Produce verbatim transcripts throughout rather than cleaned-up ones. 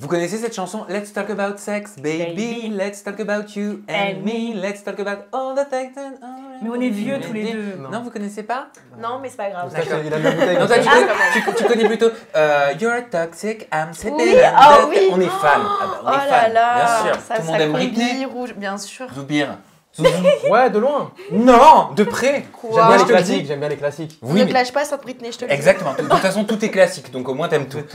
Vous connaissez cette chanson Let's talk about sex, baby, baby. Let's talk about you and, and me. Let's talk about all the things and all. Mais on est vieux tous les deux. Non, non vous connaissez pas? Non, mais c'est pas grave. D'accord. Il a de la bouteille. Non, toi, tu, connais, tu, tu connais plutôt uh, You're toxic, I'm sipping. Oui, oh, oui. On est fan. Oh, ah bah, on oh est là fan. là. Bien sûr. Ça, tout le monde aime Britney. Rouge, bien sûr. Zoubir. Ouais, de loin. Non, de près. J'aime bien les classiques. J'aime bien les classiques. Oui, ne mais... clash pas sans Britney, je te le dis. Exactement. De toute façon, tout est classique, donc au moins t'aimes tout.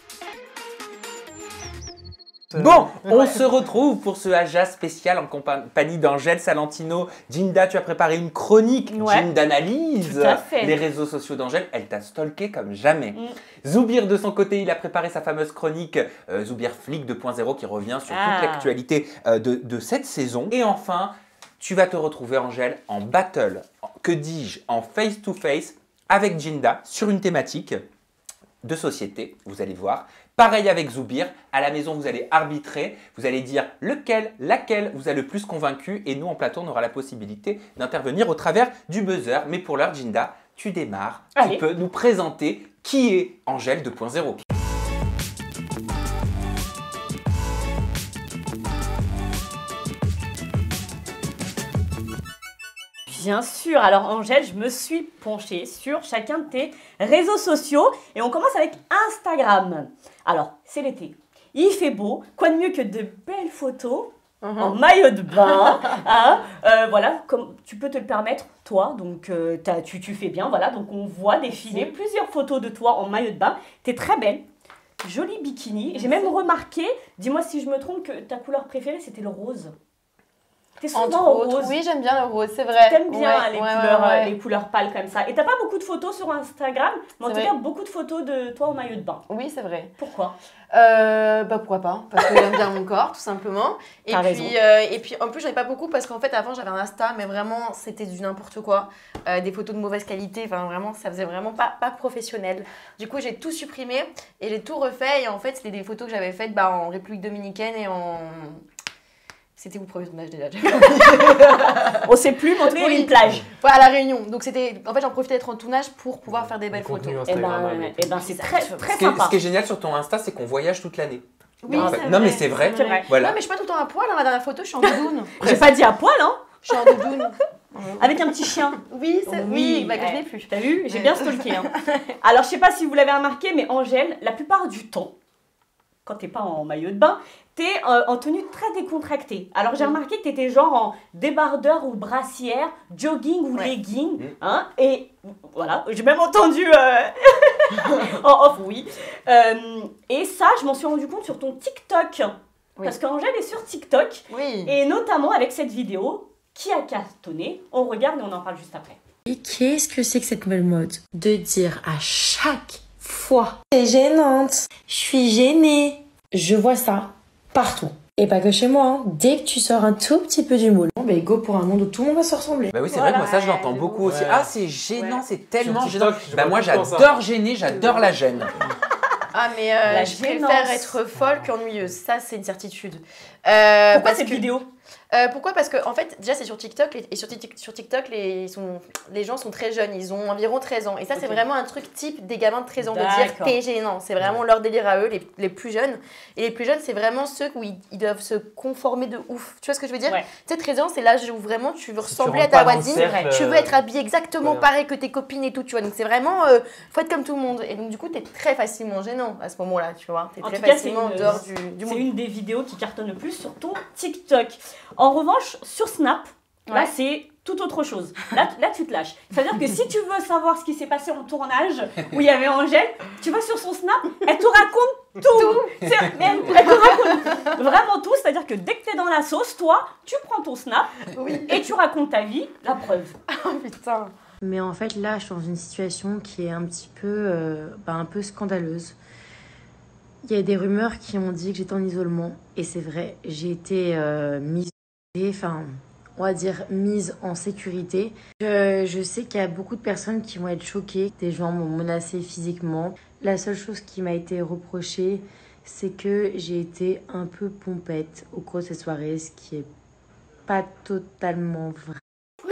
Bon, on se retrouve pour ce Aja spécial en compagnie d'Angèle Salentino. Jinda, tu as préparé une chronique, ouais. Jim d'analyse. Les réseaux sociaux d'Angèle, elle t'a stalké comme jamais. Mm. Zoubir, de son côté, il a préparé sa fameuse chronique euh, Zoubir Flic deux point zéro qui revient sur ah. toute l'actualité euh, de, de cette saison. Et enfin, tu vas te retrouver, Angèle, en battle, que dis-je, en face-to-face avec Jinda sur une thématique de société, vous allez voir. Pareil avec Zoubir, à la maison vous allez arbitrer, vous allez dire lequel, laquelle vous a le plus convaincu et nous en plateau on aura la possibilité d'intervenir au travers du buzzer. Mais pour l'heure Jinda, tu démarres, allez. Tu peux nous présenter qui est Angèle deux point zéro. Bien sûr, alors Angèle, je me suis penchée sur chacun de tes réseaux sociaux et on commence avec Instagram. Alors, c'est l'été, il fait beau, quoi de mieux que de belles photos uh-huh. en maillot de bain, hein, euh, voilà, comme tu peux te le permettre, toi, donc euh, tu, tu fais bien, voilà, donc on voit défiler Merci. plusieurs photos de toi en maillot de bain, t'es très belle. Joli bikini, j'ai même remarqué, dis-moi si je me trompe, que ta couleur préférée c'était le rose. T'es souvent au rose. Oui, j'aime bien le rose, c'est vrai. T'aimes bien ouais, les, ouais, couleurs, ouais, ouais. les couleurs pâles comme ça. Et t'as pas beaucoup de photos sur Instagram, mais en tout cas, beaucoup de photos de toi en maillot de bain. Oui, c'est vrai. Pourquoi euh, Bah pourquoi pas, parce que j'aime bien mon corps, tout simplement. Et T'as puis, raison. Euh, et puis, en plus, j'en ai pas beaucoup parce qu'en fait, avant, j'avais un Insta, mais vraiment, c'était du n'importe quoi. Euh, des photos de mauvaise qualité, enfin, vraiment, ça faisait vraiment pas, pas professionnel. Du coup, j'ai tout supprimé et j'ai tout refait. Et en fait, c'était des photos que j'avais faites bah, en République Dominicaine et en... C'était où le premier tournage déjà? On sait plus, mais on trouve une plage. Ouais, à La Réunion. Donc c'était, en fait, j'en profitais d'être en tournage pour pouvoir faire des belles photos. Et ben, et ben c'est très, très ce sympa. Ce qui est génial sur ton Insta, c'est qu'on voyage toute l'année. Oui, en fait. Non, mais c'est vrai. vrai. Voilà. Non, mais je suis pas tout le temps à poil. Dans la dernière photo, je suis en doudoune. J'ai pas dit à poil, hein. Je suis en doudoune. Avec un petit chien. Oui, oui, oui bah, que je n'ai plus. T'as vu? J'ai bien stalké. Hein. Alors, je sais pas si vous l'avez remarqué, mais Angèle, la plupart du temps, quand t'es pas en maillot de bain, t'es euh, en tenue très décontractée. Alors j'ai remarqué que t'étais genre en débardeur ou brassière, jogging ou ouais. legging, hein, et voilà, j'ai même entendu euh, en off, oui. Euh, et ça, je m'en suis rendu compte sur ton TikTok, oui. parce qu'Angèle est sur TikTok, oui. et notamment avec cette vidéo qui a cartonné. On regarde et on en parle juste après. Et qu'est-ce que c'est que cette nouvelle mode de dire à chaque fois c'est gênante, je suis gênée. Je vois ça partout. Et pas que chez moi, hein. Dès que tu sors un tout petit peu du moule, bah go pour un monde où tout le monde va se ressembler. Bah oui, c'est voilà, vrai que moi ça je l'entends ouais, beaucoup aussi. Ouais. Ah c'est gênant, ouais. c'est tellement Sur gênant. TikTok, bah moi j'adore gêner, j'adore la gêne. Ah mais euh, la je gênance. préfère être folle qu'ennuyeuse, ça c'est une certitude. Euh, Pourquoi cette que... vidéo Euh, pourquoi? Parce que en fait, déjà c'est sur TikTok et sur, sur TikTok les, ils sont, les gens sont très jeunes, ils ont environ treize ans. Et ça okay. c'est vraiment un truc type des gamins de treize ans de dire t'es gênant. C'est vraiment leur délire à eux, les, les plus jeunes. Et les plus jeunes, c'est vraiment ceux où ils, ils doivent se conformer de ouf. Tu vois ce que je veux dire? ouais. Tu sais, treize ans, c'est l'âge où vraiment tu veux ressembler si tu à ta voisine, cercle, tu veux être habillé exactement ouais. pareil que tes copines et tout, tu vois. Donc c'est vraiment, euh, faut être comme tout le monde. Et donc du coup, t'es très facilement gênant à ce moment-là, tu vois. T'es très facilement en dehors du, du monde. C'est une des vidéos qui cartonne le plus sur ton TikTok. En revanche, sur Snap, ouais. là c'est tout autre chose. Là, là tu te lâches. C'est-à-dire que si tu veux savoir ce qui s'est passé en tournage, où il y avait Angèle, tu vas sur son Snap, elle te raconte tout. tout. Elle, elle te raconte vraiment tout. C'est-à-dire que dès que tu es dans la sauce, toi, tu prends ton Snap oui. et tu racontes ta vie, la preuve. Oh putain. Mais en fait là, je suis dans une situation qui est un petit peu, euh, bah, un peu scandaleuse. Il y a des rumeurs qui ont dit que j'étais en isolement. Et c'est vrai, j'ai été euh, mise... Enfin, on va dire mise en sécurité. Je, je sais qu'il y a beaucoup de personnes qui vont être choquées. Des gens m'ont menacée physiquement. La seule chose qui m'a été reprochée, c'est que j'ai été un peu pompette au cours de cette soirée, ce qui est pas totalement vrai.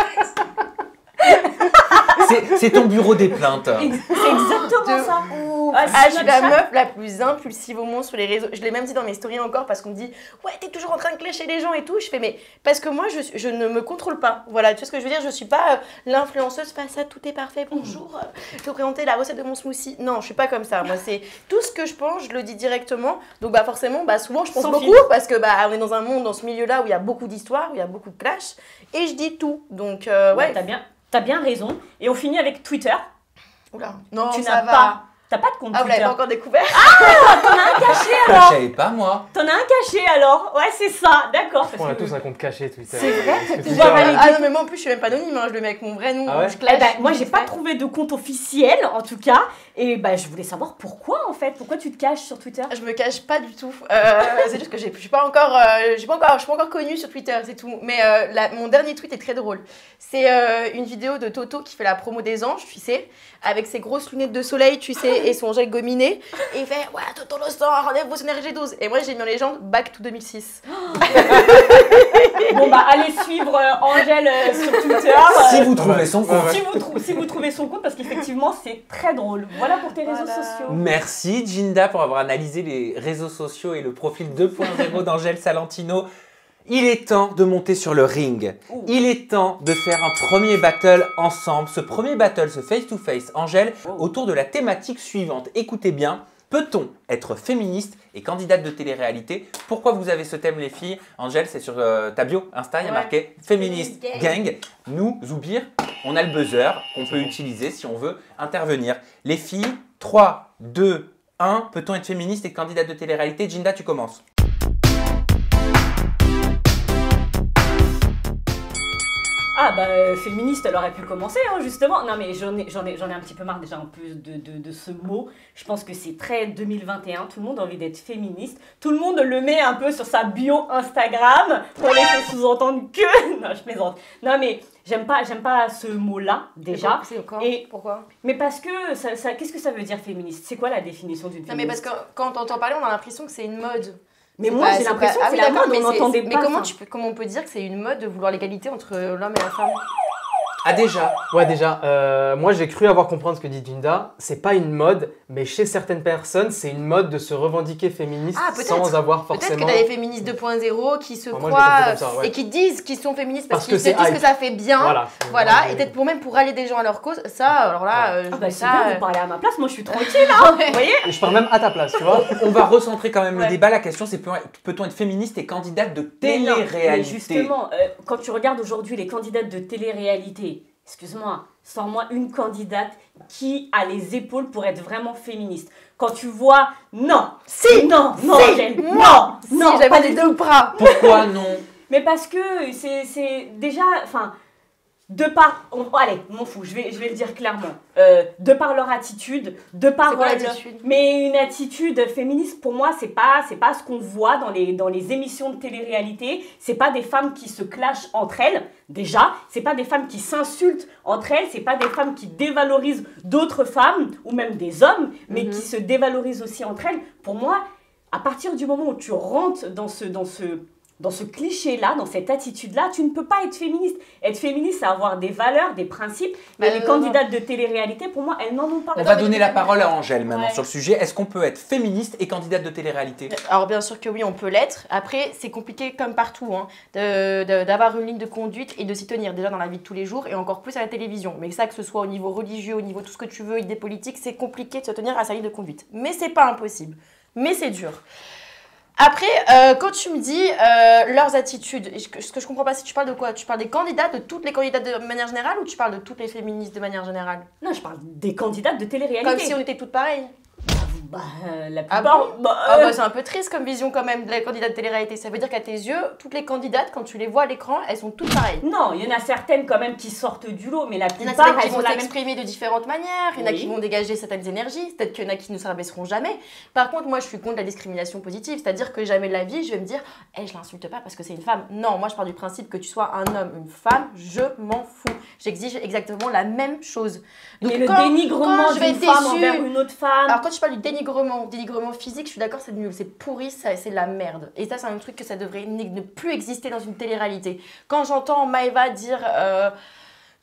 C'est ton bureau des plaintes. C'est exactement ça. Ah, ah, je suis la meuf la plus impulsive au monde sur les réseaux. Je l'ai même dit dans mes stories encore parce qu'on me dit ouais, t'es toujours en train de clasher les gens et tout. Je fais mais parce que moi je, je ne me contrôle pas. Voilà, tu vois ce que je veux dire. Je suis pas euh, l'influenceuse face à tout est parfait. Bonjour, euh, je vais vous présenter la recette de mon smoothie. Non, je suis pas comme ça. Moi, c'est tout ce que je pense, je le dis directement. Donc bah forcément, bah souvent je pense Sans beaucoup fil. parce que bah on est dans un monde, dans ce milieu-là où il y a beaucoup d'histoires, où il y a beaucoup de clash, et je dis tout. Donc euh, ouais. ouais t'as bien, t'as bien raison. Et on finit avec Twitter. Oula, non, tu ça n'as va. pas. T'as pas de compte ah, Twitter. Ah, vous l'avez pas encore découvert. Ah, t'en as un caché alors. Je savais pas moi. T'en as un caché alors. Ouais, c'est ça, d'accord. On a tous un compte caché Twitter. C'est vrai. Twitter, ah non mais moi en plus je suis même pas anonyme, hein. Je le mets avec mon vrai nom. Ah ouais je clash, eh ben, moi j'ai pas trouvé de compte officiel en tout cas. Et bah je voulais savoir pourquoi en fait. Pourquoi tu te caches sur Twitter? Je me cache pas du tout. Euh, c'est juste que j'ai- je suis pas encore, euh, j'ai pas encore, je suis pas encore connue sur Twitter, c'est tout. Mais euh, la- mon dernier tweet est très drôle. C'est euh, une vidéo de Toto qui fait la promo des anges, tu sais, avec ses grosses lunettes de soleil, tu sais, et son gel gominé. Et il fait ouais Toto le sort, enlève vos énergies douze. Et moi j'ai mis en légende back to deux mille six. Bon bah allez suivre euh, Angèle euh, sur Twitter. Si euh, vous trouvez son compte. si, vous trou- si vous trouvez son compte, parce qu'effectivement c'est très drôle. Voilà pour tes réseaux Voilà. sociaux. Merci Jinda pour avoir analysé les réseaux sociaux et le profil deux point zéro d'Angèle Salentino. Il est temps de monter sur le ring. Ouh. Il est temps de faire un premier battle ensemble. Ce premier battle, ce face-to-face, Angèle, Oh. autour de la thématique suivante. Écoutez bien, peut-on être féministe et candidate de télé-réalité? Pourquoi vous avez ce thème les filles? Angèle, c'est sur euh, ta bio Insta, il y a Ouais. marqué Féministe Féministe Gang. Gang. Nous, Zoubir, on a le buzzer qu'on peut utiliser si on veut intervenir. Les filles, trois, deux, un, peut-on être féministe et candidate de télé-réalité? Jinda, tu commences. Ah bah euh, féministe, elle aurait pu commencer hein, justement. Non mais j'en ai, j'en ai, j'en ai un petit peu marre déjà en plus de, de, de ce mot. Je pense que c'est très deux mille vingt et un, tout le monde a envie d'être féministe. Tout le monde le met un peu sur sa bio Instagram pour laisser sous-entendre que... Non je plaisante. Non mais j'aime pas, j'aime pas ce mot-là déjà. C'est encore. Et- Pourquoi? Mais parce que, ça, ça, qu'est-ce que ça veut dire féministe? C'est quoi la définition d'une Non féministe? mais parce que quand on entend parler, on a l'impression que c'est une mode. Mais C'est moi pas- j'ai c'est l'impression pas- que c'est ah la oui, d'accord, mode, on mais c'est- n'entendait Mais pas comment, ça. tu peux, comment on peut dire que c'est une mode de vouloir l'égalité entre l'homme et la femme? Ah déjà. Ouais, déjà, euh, moi j'ai cru avoir compris ce que dit Jinda. C'est pas une mode, mais chez certaines personnes, c'est une mode de se revendiquer féministe Ah, peut-être. sans avoir Peut-être forcément. que t'as des féministes deux point zéro qui se Ah, moi, je l'ai compris croient comme ça, ouais. et qui disent qu'ils sont féministes parce, Parce qu'ils que se c'est disent hype. que ça fait bien. Voilà. Voilà, Ouais. et peut-être pour même pour rallier des gens à leur cause, ça, alors là, euh, je Ah bah trouve c'est ça, bien, euh, vous parlez à ma place, moi je suis tranquille hein. Vous voyez? Et je parle même à ta place, tu vois. On va recentrer quand même le Ouais. débat. La question, c'est peut- peut-on être féministe et candidate de Mais non, mais télé-réalité? justement, euh, quand tu regardes aujourd'hui les candidates de télé-réalité, excuse-moi, sors-moi une candidate qui a les épaules pour être vraiment féministe. Quand tu vois, non, Si, non, non, si, Angèle, moi, non, si, non, j'avais pas des du deux bras. Pourquoi non? Mais parce que c'est c'est déjà, enfin, de par, on- allez, m'en fous, je vais, je vais le dire clairement, euh, de par leur attitude, de par C'est quoi euh, l'attitude? leur- mais une attitude féministe pour moi c'est pas, c'est pas ce qu'on voit dans les, dans les émissions de télé-réalité, c'est pas des femmes qui se clashent entre elles, déjà, c'est pas des femmes qui s'insultent entre elles, c'est pas des femmes qui dévalorisent d'autres femmes ou même des hommes, mais Mhm. qui se dévalorisent aussi entre elles. Pour moi, à partir du moment où tu rentres dans ce, dans ce, dans ce cliché-là, dans cette attitude-là, tu ne peux pas être féministe. Être féministe, c'est avoir des valeurs, des principes. Mais Bah, les non, candidates de télé-réalité, pour moi, elles n'en ont pas. On va donner la parole à Angèle maintenant Ouais. sur le sujet. Est-ce qu'on peut être féministe et candidate de télé-réalité? Alors bien sûr que oui, on peut l'être. Après, c'est compliqué comme partout, hein, de- de- d'avoir une ligne de conduite et de s'y tenir déjà dans la vie de tous les jours et encore plus à la télévision. Mais ça, que ce soit au niveau religieux, au niveau tout ce que tu veux, idée politique, c'est compliqué de se tenir à sa ligne de conduite. Mais c'est pas impossible. Mais c'est dur. Après, euh, quand tu me dis euh, leurs attitudes, et ce que, ce que je comprends pas, si tu parles de quoi? Tu parles des candidats, de toutes les candidates de manière générale ou tu parles de toutes les féministes de manière générale? Non, je parle des candidates de télé-réalité. Comme si on était toutes pareilles. Bah, euh, la Ah plupart... bon bah, Ah euh, bah, c'est un peu triste comme vision quand même de la candidate de télé-réalité. Ça veut dire qu'à tes yeux, toutes les candidates, quand tu les vois à l'écran, elles sont toutes pareilles. Non, il y en a certaines quand même qui sortent du lot, mais la Il y en a plupart, certaines qui elles ont vont la même... s'exprimer de différentes manières, il y en a Oui. qui vont dégager certaines énergies, peut-être qu'il y en a qui ne s'abaisseront jamais. Par contre, moi, je suis contre la discrimination positive, c'est-à-dire que jamais de la vie, je vais me dire hey, « je l'insulte pas parce que c'est une femme ». Non, moi, je pars du principe que tu sois un homme, une femme, je m'en fous. J'exige exactement la même chose. Donc, mais le quand- dénigrement quand je vais d'une être femme déçue- envers une autre femme... Alors quand tu parles du dénigrement, dénigrement physique, je suis d'accord, c'est nul, c'est pourri, ça- c'est de la merde. Et ça, c'est un truc que ça devrait ne ne plus exister dans une télé-réalité. Quand j'entends Maëva dire, euh,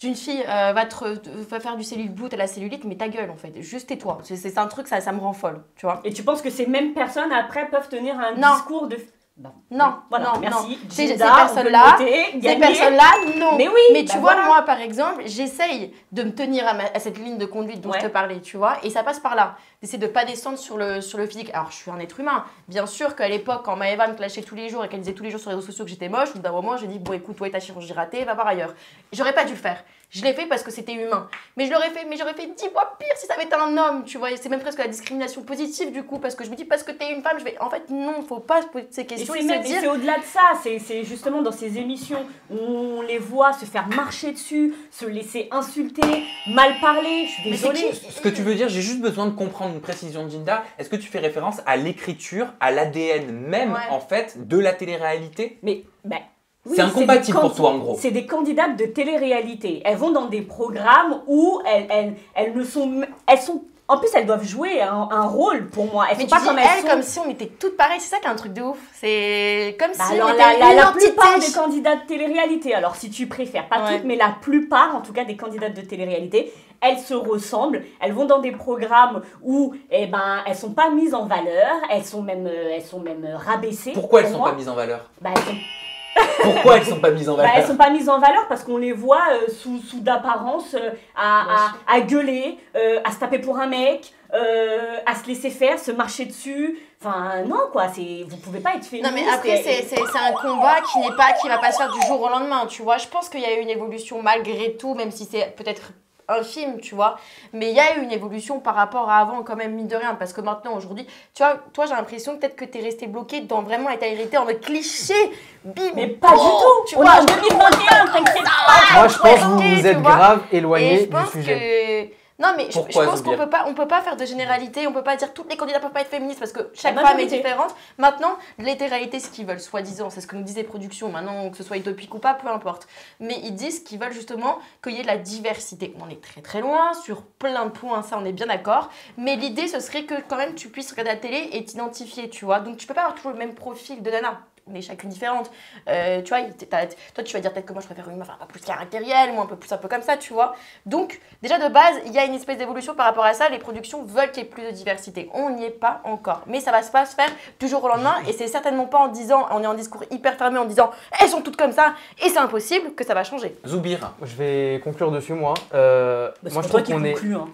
d'une fille euh, va, te, va faire du cellulite boot à la cellulite, mais ta gueule en fait, juste tais-toi. C'est un truc, ça, ça me rend folle, tu vois. Et tu penses que ces mêmes personnes après peuvent tenir un non. discours de... Non, non, voilà, non, merci. non. Ces personnes-là, ces personnes-là, non. Mais oui, mais tu bah vois, voilà. moi, par exemple, j'essaye de me tenir à, ma, à cette ligne de conduite dont ouais. je te parlais, tu vois, et ça passe par là. J'essaie de pas descendre sur le, sur le physique. Alors, je suis un être humain. Bien sûr qu'à l'époque, quand Maëva me clashait tous les jours et qu'elle disait tous les jours sur les réseaux sociaux que j'étais moche, au bout d'un moment, j'ai dit, bon, écoute, toi et ta chirurgie ratée, va voir ailleurs. J'aurais pas dû le faire. Je l'ai fait parce que c'était humain. Mais je l'aurais fait, mais j'aurais fait dix fois pire si ça avait été un homme, tu vois. C'est même presque la discrimination positive, du coup, parce que je me dis, parce que t'es une femme, je vais. En fait, non, faut pas se poser ces questions. Et c'est au-delà de ça. C'est justement dans ces émissions où on les voit se faire marcher dessus, se laisser insulter, mal parler. Je suis désolée. Ce que tu veux dire, j'ai juste besoin de comprendre une précision de Jinda. Est-ce que tu fais référence à l'écriture, à l'A D N même, ouais. en fait, de la télé-réalité? Mais, bah. Oui, c'est incompatible pour toi, en gros. C'est des candidates de télé-réalité. Elles vont dans des programmes où elles, elles, elles ne sont... Elles sont en plus, elles doivent jouer un, un rôle pour moi. Elles mais sont tu pas dis comme elles, elles sont... comme si on était toutes pareilles. C'est ça qui est un truc de ouf. C'est comme bah si alors, on était la, la, une la entité. plupart des candidates de télé-réalité, alors si tu préfères, pas ouais. toutes, mais la plupart, en tout cas, des candidates de télé-réalité, elles se ressemblent. Elles vont dans des programmes où, eh ben, elles sont pas mises en valeur. Elles sont même, elles sont même rabaissées. Pourquoi elles pour sont moi. pas mises en valeur? Bah, elles sont... Pourquoi elles sont pas mises en valeur? Bah, elles sont pas mises en valeur parce qu'on les voit euh, sous, sous d'apparence euh, à, à, à gueuler, euh, à se taper pour un mec, euh, à se laisser faire, se marcher dessus. Enfin non quoi, c'est vous pouvez pas être féministe. Non mais après et... c'est un combat qui n'est pas qui va pas se faire du jour au lendemain, tu vois. Je pense qu'il y a eu une évolution malgré tout, même si c'est peut-être infime, tu vois, mais il y a eu une évolution par rapport à avant quand même, mine de rien, parce que maintenant aujourd'hui, tu vois, toi j'ai l'impression peut-être que t'es resté bloqué dans vraiment la télé-réalité en mode cliché, bim, mais pas du tout, tu vois, en deux mille vingt et un, t'inquiète pas. Moi je pense que vous vous êtes grave éloigné du sujet. Que... Non mais je, je pense qu'on peut pas, on peut pas faire de généralité, on peut pas dire toutes les candidats peuvent pas être féministes parce que chaque femme est différente. Maintenant, les télé-réalités, ce qu'ils veulent, soi-disant, c'est ce que nous disent les productions, maintenant que ce soit utopique ou pas, peu importe. Mais ils disent qu'ils veulent justement qu'il y ait de la diversité. On est très très loin sur plein de points, ça on est bien d'accord. Mais l'idée ce serait que quand même tu puisses regarder la télé et t'identifier, tu vois. Donc tu peux pas avoir toujours le même profil de nana. On est chacune différente. Euh, tu vois, toi tu vas dire peut-être que moi je préfère une meuf un peu plus caractérielle, moi un peu plus un peu comme ça, tu vois. Donc déjà de base, il y a une espèce d'évolution par rapport à ça. Les productions veulent qu'il y ait plus de diversité. On n'y est pas encore. Mais ça va pas se faire du jour au lendemain et c'est certainement pas en disant, on est en discours hyper fermé en disant elles sont toutes comme ça et c'est impossible que ça va changer. Zoubir. Je vais conclure dessus moi. Euh, bah, moi je trouve qu'on est... Hein.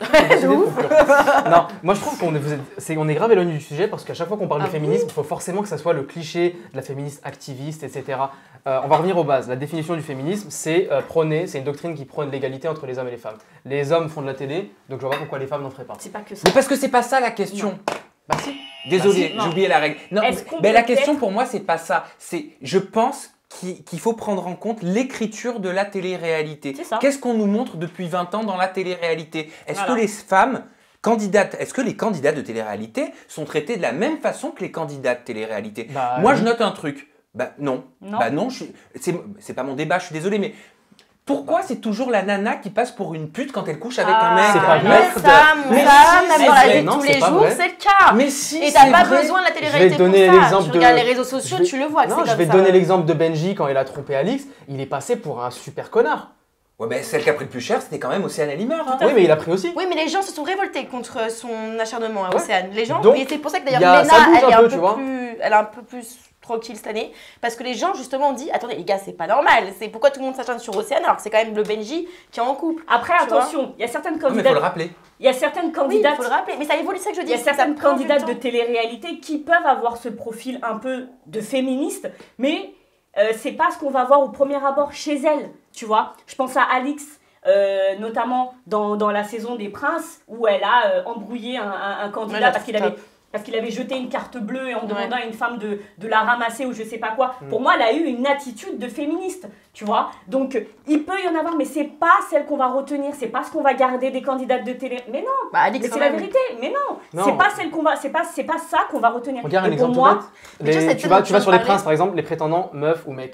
non, moi je trouve qu'on est, est, on est grave éloigné du sujet parce qu'à chaque fois qu'on parle ah, de féminisme, il faut forcément que ça soit le cliché de la féministe activiste, et cetera. Euh, on va revenir aux bases. La définition du féminisme, c'est euh, prôner, c'est une doctrine qui prône l'égalité entre les hommes et les femmes. Les hommes font de la télé, donc je vois pas pourquoi les femmes n'en feraient pas. C'est pas que ça. Mais parce que c'est pas ça la question. Non. Bah si. Désolé, bah si, j'ai oublié la règle. Non, mais, mais la question pour moi, c'est pas ça. C'est, je pense qu'il qu'il faut prendre en compte l'écriture de la télé-réalité. Qu'est-ce qu'on nous montre depuis vingt ans dans la télé-réalité? Est-ce voilà. que les femmes candidates, est-ce que les candidats de télé-réalité sont traités de la même façon que les candidats de télé-réalité? bah, Moi, oui. je note un truc. Bah non. non. Bah non, c'est pas mon débat, je suis désolé, mais pourquoi c'est toujours la nana qui passe pour une pute quand elle couche avec ah, un mec? C'est pas vrai. Ça, mon mais ça, si, même dans la vie de tous les jours, c'est le cas. Mais si, et t'as pas vrai. besoin de la télé-réalité pour ça. Tu de... regardes les réseaux sociaux, vais... tu le vois. Non, je vais te donner l'exemple de Benji quand il a trompé Alix. Il est passé pour un super connard. Ouais, mais celle qui a pris le plus cher, c'était quand même Océane Alimeur. Hein. Oui, mais il a pris aussi. Oui, mais les gens se sont révoltés contre son acharnement à ouais. Océane. Les gens, Donc, et c'est pour ça que d'ailleurs Léna, elle est un peu, peu plus, elle est un peu plus tranquille cette année, parce que les gens justement ont dit, attendez les gars, c'est pas normal. C'est pourquoi tout le monde s'acharne sur Océane alors que c'est quand même le Benji qui est en couple. Après, attention, il y a certaines candidates. Non, mais faut le rappeler. Il y a certaines candidates. Oui, faut le rappeler. Mais ça évolue, c'est ça que je dis. Il y a certaines candidates de télé-réalité qui peuvent avoir ce profil un peu de féministe, mais euh, c'est pas ce qu'on va voir au premier abord chez elles. Tu vois, je pense à Alix. Euh, notamment dans, dans la saison des Princes où elle a euh, embrouillé un, un, un candidat ouais, parce qu'il avait, parce qu'il avait jeté une carte bleue et en demandant ouais. à une femme de, de la ramasser ou je sais pas quoi. Mm. Pour moi, elle a eu une attitude de féministe, tu vois. Donc, il peut y en avoir, mais c'est pas celle qu'on va retenir, c'est pas ce qu'on va garder des candidates de télé. Mais non, bah, mais c'est la vérité. Mais non, non. c'est pas celle qu'on va, c'est pas, c'est pas ça qu'on va retenir. Regarde un exemple tout bête. Les, tu vas, tu vas sur les Princes, par exemple, les prétendants meufs ou mecs.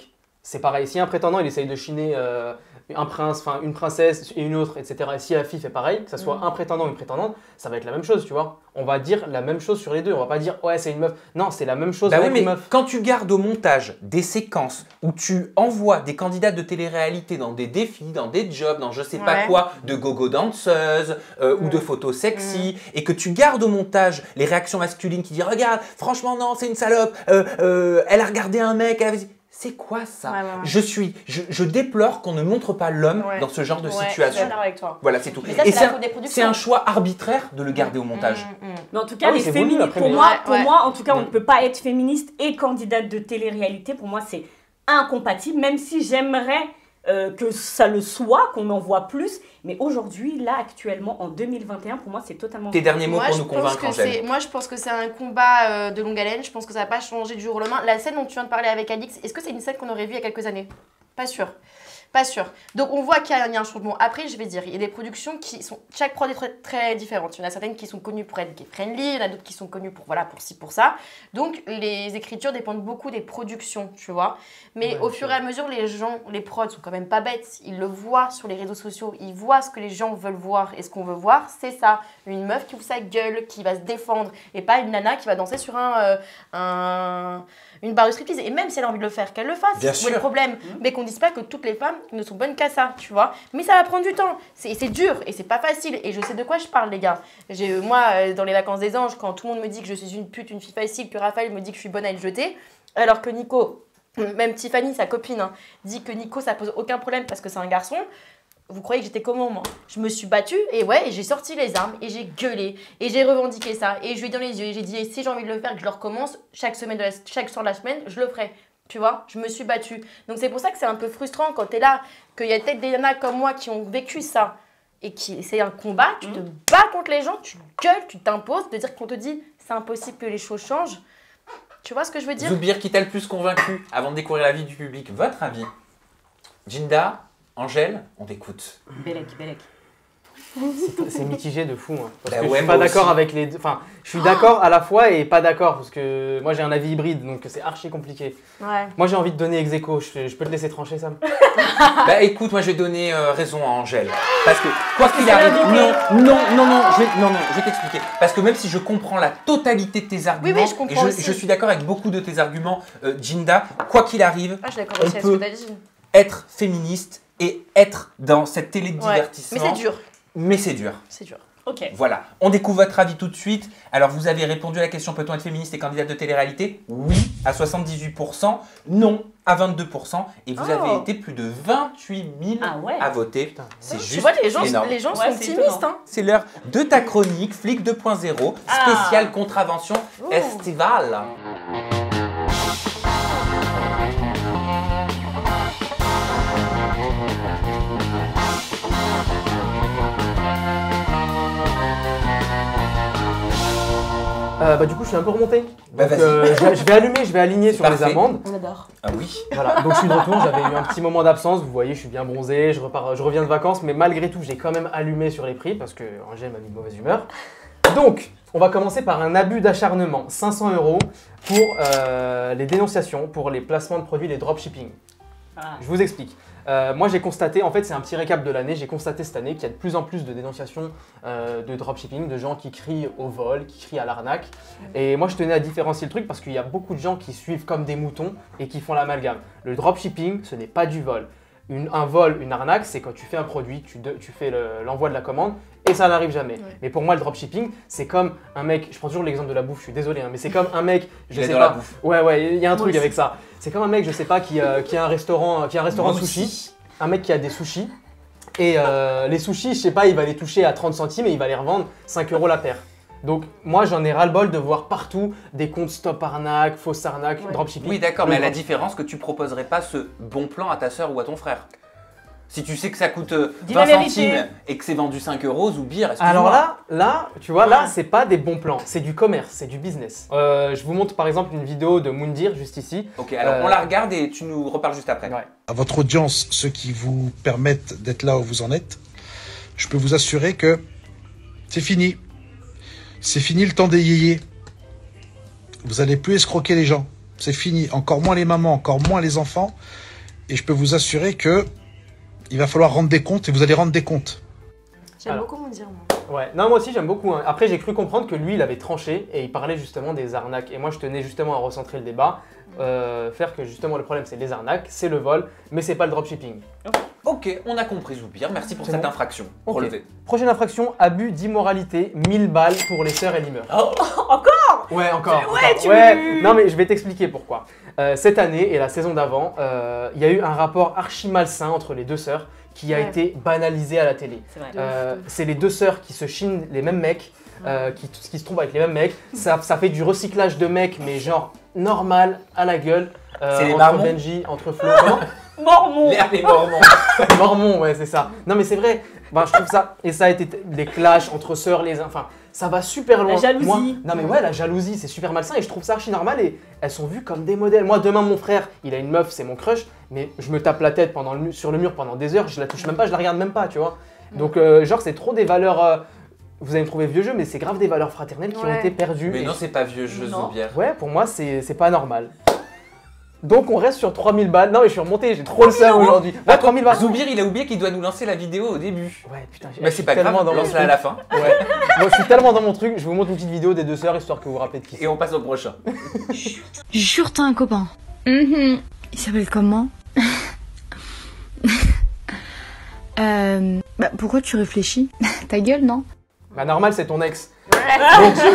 c'est pareil. Si un prétendant, il essaye de chiner euh, un prince, enfin une princesse et une autre, et cetera. Et si la fille fait pareil, que ce soit mmh. un prétendant ou une prétendante, ça va être la même chose, tu vois. On va dire la même chose sur les deux. On va pas dire ouais c'est une meuf. Non, c'est la même chose bah avec oui, mais une meuf. Quand tu gardes au montage des séquences où tu envoies des candidats de télé-réalité dans des défis, dans des jobs, dans je sais pas ouais. quoi, de gogo danseuse euh, mmh. ou de photos sexy, mmh. et que tu gardes au montage les réactions masculines qui disent regarde, franchement non, c'est une salope, euh, euh, elle a regardé un mec, elle a... C'est quoi ça ouais, ouais, ouais. Je suis, je, je déplore qu'on ne montre pas l'homme ouais. dans ce genre de ouais, situation. Je suis avec toi. Voilà, c'est tout. Mais ça, et c'est un, un choix arbitraire de le garder au montage. Mmh, mmh. Mais en tout cas, ah, les féministes, pour, moi, ouais, pour ouais. moi, en tout cas, on ne peut pas être féministe et candidate de télé-réalité. Pour moi, c'est incompatible, même si j'aimerais euh, que ça le soit, qu'on en voit plus. Mais aujourd'hui, là, actuellement, en deux mille vingt et un, pour moi, c'est totalement... Tes derniers mots moi, pour nous convaincre, Angèle. Moi, je pense que c'est un combat euh, de longue haleine. Je pense que ça va pas changer du jour au lendemain. La scène dont tu viens de parler avec Alix, est-ce que c'est une scène qu'on aurait vue il y a quelques années? Pas sûr. Pas sûr. Donc, on voit qu'il y a un changement. Après, je vais dire, il y a des productions qui sont... Chaque prod est très, très différente. Il y en a certaines qui sont connues pour être gay-friendly, il y en a d'autres qui sont connues pour, voilà, pour ci, pour ça. Donc, les écritures dépendent beaucoup des productions, tu vois. Mais ouais, au fur et à mesure, les gens, les prods sont quand même pas bêtes. Ils le voient sur les réseaux sociaux. Ils voient ce que les gens veulent voir. Et ce qu'on veut voir, c'est ça. Une meuf qui ouvre sa gueule, qui va se défendre. Et pas une nana qui va danser sur un... Euh, un une barre de striptease. Et même si elle a envie de le faire, qu'elle le fasse. Bien c'est sûr. le problème. Mmh. Mais qu'on dise pas que toutes les femmes ne sont bonnes qu'à ça, tu vois. Mais ça va prendre du temps. C'est dur et c'est pas facile. Et je sais de quoi je parle, les gars. Moi, dans les vacances des anges, quand tout le monde me dit que je suis une pute, une fille facile, que Raphaël me dit que je suis bonne à être jetée, alors que Nico, même Tiffany, sa copine, hein, dit que Nico, ça pose aucun problème parce que c'est un garçon. Vous croyez que j'étais comment, moi? Je me suis battue et ouais, j'ai sorti les armes et j'ai gueulé et j'ai revendiqué ça et je lui ai dit dans les yeux et j'ai dit et si j'ai envie de le faire, que je le recommence chaque semaine, de la, chaque soir de la semaine, je le ferai. Tu vois, je me suis battue. Donc c'est pour ça que c'est un peu frustrant quand t'es là, qu'il y a peut-être des nanas comme moi qui ont vécu ça et qui c'est un combat, tu te bats contre les gens, tu gueules, tu t'imposes, de dire qu'on te dit c'est impossible que les choses changent. Tu vois ce que je veux dire? Zoubir, qui t'a le plus convaincu avant de découvrir l'avis du public? Votre avis? Jinda, Angèle, on t'écoute. Bellec, Bellec. C'est mitigé de fou. Hein, parce bah que ouais, je suis pas d'accord avec les deux. Enfin, je suis d'accord à la fois et pas d'accord parce que moi j'ai un avis hybride donc c'est archi compliqué. Ouais. Moi j'ai envie de donner ex aequo. Je, je peux te laisser trancher, Sam? Bah écoute, moi je vais donner euh, raison à Angèle. Parce que quoi qu'il arrive. Non, non, non, non, je vais, non, non, je vais t'expliquer. Parce que même si je comprends la totalité de tes arguments, oui, oui, je, comprends et je, je suis d'accord avec beaucoup de tes arguments, euh, Jinda, quoi qu'il arrive, ah, je suis on peut être féministe et être dans cette télé de divertissement. Ouais, mais c'est dur. Mais c'est dur. C'est dur. Ok. Voilà. On découvre votre avis tout de suite. Alors, vous avez répondu à la question peut-on être féministe et candidate de télé-réalité? Oui, à soixante-dix-huit pour cent. Non, à vingt-deux pour cent. Et vous oh. avez été plus de vingt-huit mille ah ouais. à voter. C'est juste. Tu vois, les gens, énorme. Les gens ouais, sont optimistes. Hein. C'est l'heure de ta chronique, Flic deux point zéro, spéciale ah. contravention Ouh. estivale. Euh, bah, du coup, je suis un peu remonté. Bah, donc, euh, je, je vais allumer, je vais aligner sur Parfait. les amendes. On adore. Ah oui. Voilà, donc je suis de retour. J'avais eu un petit moment d'absence. Vous voyez, je suis bien bronzé. Je, repars, je reviens de vacances, mais malgré tout, j'ai quand même allumé sur les prix parce que Angèle m'a mis de mauvaise humeur. Donc, on va commencer par un abus d'acharnement. cinq cents euros pour euh, les dénonciations, pour les placements de produits, les dropshipping. Ah. Je vous explique. Euh, moi j'ai constaté, en fait c'est un petit récap de l'année, j'ai constaté cette année qu'il y a de plus en plus de dénonciations euh, de dropshipping, de gens qui crient au vol, qui crient à l'arnaque. Et moi je tenais à différencier le truc parce qu'il y a beaucoup de gens qui suivent comme des moutons et qui font l'amalgame. Le dropshipping, ce n'est pas du vol. Une, un vol, une arnaque, c'est quand tu fais un produit, tu, de, tu fais l'envoi le, de la commande et ça n'arrive jamais. Ouais. Mais pour moi, le dropshipping, c'est comme un mec, je prends toujours l'exemple de la bouffe, je suis désolé, hein, mais c'est comme un mec, je sais pas. La bouffe. Ouais, ouais, il y a un truc oui, avec ça. C'est comme un mec, je sais pas, qui, euh, qui a un restaurant, qui a un restaurant de sushi, un mec qui a des sushis et euh, les sushis, je sais pas, il va les toucher à trente centimes et il va les revendre cinq euros la paire. Donc moi j'en ai ras-le-bol de voir partout des comptes stop arnaque, fausse arnaque, ouais. dropshipping. Oui d'accord, mais à la différence que tu proposerais pas ce bon plan à ta sœur ou à ton frère. Si tu sais que ça coûte vingt centimes et que c'est vendu cinq euros, Zoubir, excuse-moi. Alors là, là, tu vois, ouais. là, c'est pas des bons plans, c'est du commerce, c'est du business. Euh, je vous montre par exemple une vidéo de Moundir, juste ici. Ok, alors euh... on la regarde et tu nous reparles juste après. Ouais. À votre audience, ceux qui vous permettent d'être là où vous en êtes, je peux vous assurer que c'est fini. C'est fini le temps des yéyés. Vous n'allez plus escroquer les gens. C'est fini. Encore moins les mamans, encore moins les enfants. Et je peux vous assurer que il va falloir rendre des comptes et vous allez rendre des comptes. J'aime beaucoup mon dire, moi. Ouais, non, moi aussi j'aime beaucoup. Hein. Après, j'ai cru comprendre que lui, il avait tranché et il parlait justement des arnaques. Et moi, je tenais justement à recentrer le débat, euh, faire que justement le problème, c'est les arnaques, c'est le vol, mais c'est pas le dropshipping. Ok, on a compris, Zoubir. Merci pour cette bon. infraction. Okay. Relevé. Prochaine infraction, abus d'immoralité, mille balles pour les sœurs et l'immeur. Oh, encore? Ouais, encore. Ouais, encore. tu ouais. Non, mais je vais t'expliquer pourquoi. Euh, cette année et la saison d'avant, euh, il y a eu un rapport archi malsain entre les deux sœurs qui a ouais. été banalisé à la télé. C'est euh, les deux sœurs qui se chinent les mêmes mecs, euh, qui, qui se trompent avec les mêmes mecs. Ça, ça fait du recyclage de mecs, mais genre normal, à la gueule. Euh, c'est les entre Mormons. Benji, entre Flo. Comment Mormons. Les, les Mormons. Les Mormons, ouais, c'est ça. Non, mais c'est vrai. Ben, je trouve ça. Et ça a été des clashs entre sœurs, les. Enfin, ça va super loin. La jalousie. Moi, non, mais ouais, la jalousie, c'est super malsain et je trouve ça archi normal et elles sont vues comme des modèles. Moi, demain, mon frère, il a une meuf, c'est mon crush, mais je me tape la tête pendant le, sur le mur pendant des heures, je la touche même pas, je la regarde même pas, tu vois. Donc, euh, genre, c'est trop des valeurs. Euh, vous allez me trouver vieux jeu, mais c'est grave des valeurs fraternelles qui ouais. ont été perdues. Mais non, c'est pas vieux jeu, Zoubir. Ouais, pour moi, c'est pas normal. Donc on reste sur trois mille balles. Non mais je suis remonté, j'ai trop le seum aujourd'hui. Ouais, trois mille balles. Zoubir, il a oublié qu'il doit nous lancer la vidéo au début. Ouais, putain. Mais c'est pas grave, lance-la à la fin. Ouais. Moi je suis tellement dans mon truc, je vous montre une petite vidéo des deux sœurs histoire que vous vous rappelez de qui. Et on passe au prochain. Jure, t'as un copain. Mm-hmm. Il s'appelle comment? euh, bah pourquoi tu réfléchis? Ta gueule, non? Bah normal, c'est ton ex. Ouais. Donc,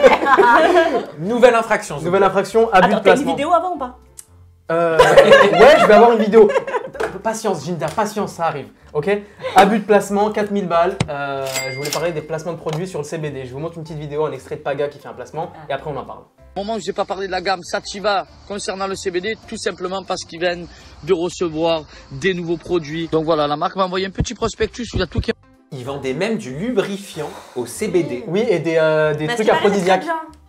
nouvelle infraction. Zoubir. Nouvelle infraction, abus Attends, de placement. T'as une vidéo avant ou pas? Euh, ouais, je vais avoir une vidéo. Patience, Ginda, patience, ça arrive. Ok. Abus de placement, quatre mille balles. Euh, je voulais parler des placements de produits sur le C B D. Je vous montre une petite vidéo, un extrait de Paga qui fait un placement, et après on en parle. Au moment où je n'ai pas parlé de la gamme Sativa concernant le C B D, tout simplement parce qu'ils viennent de recevoir des nouveaux produits. Donc voilà, la marque m'a envoyé un petit prospectus où il y a tout qui est. Ils vendaient même du lubrifiant au C B D. Oui, et des, euh, des trucs aphrodisiaques.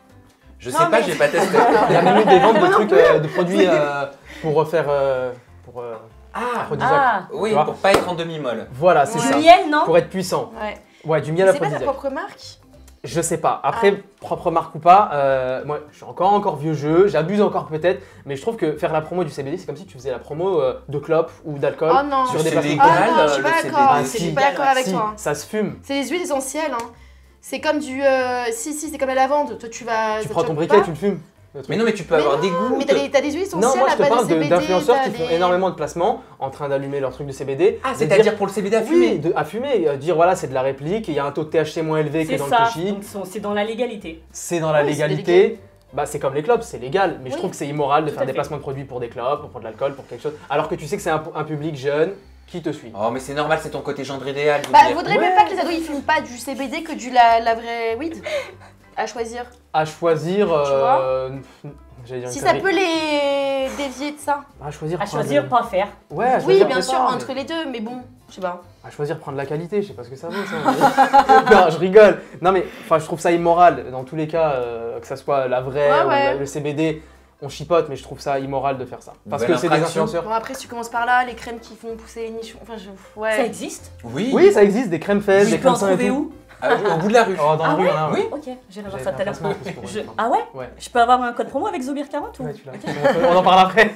Je non, sais mais... pas, j'ai pas testé. Il y a même eu des ventes de trucs, euh, de produits euh, pour faire. Euh, pour, euh, ah, ah, oui, pour pas être en demi-molle. Voilà, c'est ouais. ça. Du miel, non? Pour être puissant. Ouais. Ouais, du miel aphrodisiaque. C'est pas ta propre marque? Je sais pas. Après, ah. propre marque ou pas, euh, moi je suis encore encore vieux jeu, j'abuse encore peut-être, mais je trouve que faire la promo du C B D, c'est comme si tu faisais la promo euh, de clopes ou d'alcool oh sur des légal. Ah non, je suis pas d'accord. d'accord. Je suis pas d'accord avec si, toi. Ça se fume. C'est des huiles essentielles. Hein. C'est comme du. Euh... Si, si, c'est comme la lavande. Toi, tu vas. Tu prends ton briquet, tu le fumes. Mais non, mais tu peux mais avoir non, des goûts. Mais t'as des, des huiles essentielles. Non, moi je te parle d'influenceurs qui des... font énormément de placements en train d'allumer leur truc de C B D. Ah, c'est-à-dire pour le C B D à fumer? Oui, de, à fumer. Euh, dire voilà, c'est de la réplique, il y a un taux de T H C moins élevé que dans ça. le Kushi. C'est dans la légalité. C'est dans la oui, légalité. Bah, c'est comme les clopes, c'est légal, mais oui. je trouve que c'est immoral de Tout faire des placements de produits pour des clopes, pour prendre de l'alcool, pour quelque chose. Alors que tu sais que c'est un, un public jeune qui te suit. Oh, mais c'est normal, c'est ton côté gendre idéal. Bah, vaudrait ouais. mieux pas que les ados ils fument pas du C B D que du la, la vraie weed. À choisir. À choisir. Tu euh... dire si ça peut les dévier de ça. À choisir. À choisir, pas faire. Ouais. À oui, choisir, bien sûr, pas, entre mais... les deux, mais bon, je sais pas. À choisir prendre la qualité, je sais pas ce que ça vaut ça. Non, je rigole. Non mais, enfin, je trouve ça immoral dans tous les cas, euh, que ça soit la vraie ouais, ou ouais. la, le C B D. On chipote, mais je trouve ça immoral de faire ça. Parce Nouvelle que c'est des influenceurs. Bon, après, si tu commences par là, les crèmes qui font pousser les nichons. Enfin, je. Ouais. Ça existe? Oui. Oui, ça existe, des crèmes fesses, des crèmes seins et tout. Où ah, au bout de la rue. Oh, dans ah la rue, ouais là, oui. Ok, j'irai voir ça tout à l'heure. Je... Ah ouais, ouais je peux avoir un code promo avec Zoubir quarante ou ouais, tu okay. On en parle après.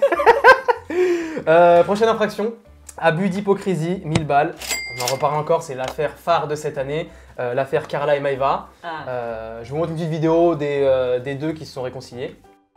euh, prochaine infraction, abus d'hypocrisie, mille balles. On en reparle encore, c'est l'affaire phare de cette année, euh, l'affaire Carla et Maïva. Ah. Euh, je vous montre une petite vidéo des, euh, des deux qui se sont réconciliés.